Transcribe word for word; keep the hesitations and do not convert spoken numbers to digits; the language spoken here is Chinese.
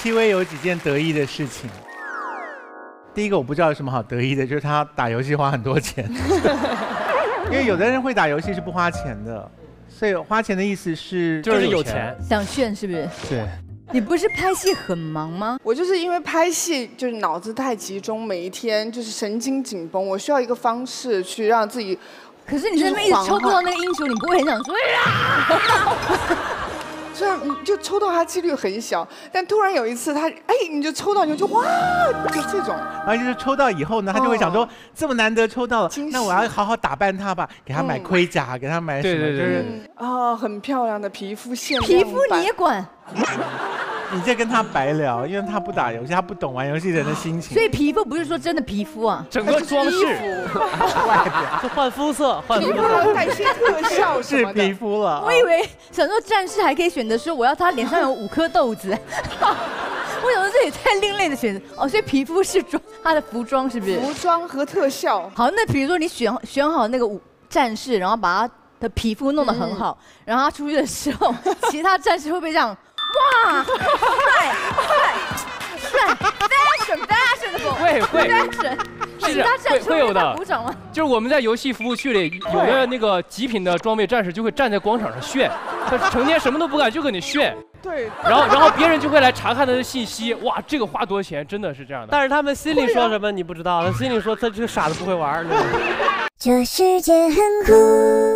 戚薇有几件得意的事情。第一个我不知道有什么好得意的，就是他打游戏花很多钱。因为有的人会打游戏是不花钱的，所以花钱的意思是就是有钱， 想炫是不是？ 对。 你不是拍戏很忙吗？ 我就是因为拍戏就是脑子太集中，每一天就是神经紧绷，我需要一个方式去让自己。 可是你在那边一直抽不到那个英雄，你不会很想说呀？ 虽然你就抽到它几率很小，但突然有一次他哎，你就抽到你就哇，就这种。 然后就是抽到以后呢，他就会想说，这么难得抽到了， 惊喜那我要好好打扮他吧，给他买盔甲，给他买什么，就是啊，很漂亮的皮肤限量皮肤你也管？ 你在跟他白聊，因为他不打游戏，他不懂玩游戏人的心情。 所以皮肤不是说真的皮肤啊， 整个装饰、 外表就换肤色，换肤色， 皮肤还有带些特效什是么的。 皮肤了。 我以为想说战士还可以选择说我要他脸上有五颗豆子，我想说这也太另类的选择哦。所以皮肤是装他的服装是不是？ 服装和特效。 好，那比如说你选选好那个武战士，然后把他的皮肤弄得很好，嗯、然后他出去的时候，其他战士会不会这样？哇，帅帅帅 ，fashion fashionable， 会会 fashion， 是其他战士会有的。 鼓掌吗？ 就是我们在游戏服务区里，有的那个极品的装备战士就会站在广场上炫，他成天什么都不干就跟你炫。 对。 然后然后别人就会来查看他的信息，哇，这个花多少钱？真的是这样的。 但是他们心里说什么你不知道，他心里说他这个傻子不会玩。 这世界很酷。